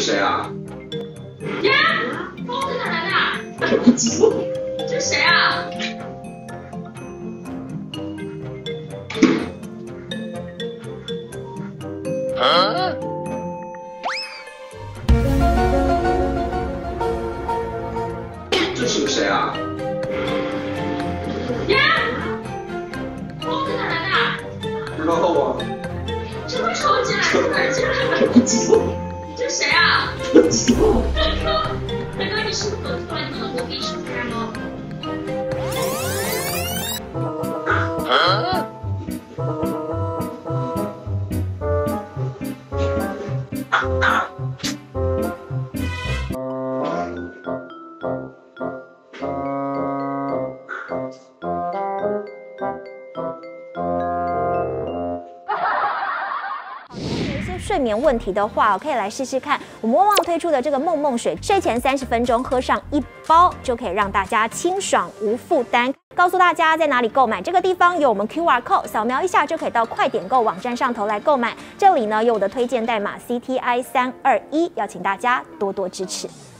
谁啊？ 呀，疯子哪来的？不知道。这谁啊？ 啊？这是个谁啊？ 呀，疯子哪来的？ 知道吗？ 这么丑进来， 不知道。 这谁啊？ 不知道。 大哥，你是不是走错了？你怎么躲避什么人吗？ 啊？ 睡眠问题的话，可以来试试看我们旺旺推出的这个梦梦水，睡前30分钟喝上1包，就可以让大家清爽无负担。告诉大家在哪里购买，这个地方有我们 QR code， 扫描一下就可以到快点购网站上头来购买。这里呢有我的推荐代码 CTI321，要请大家多多支持。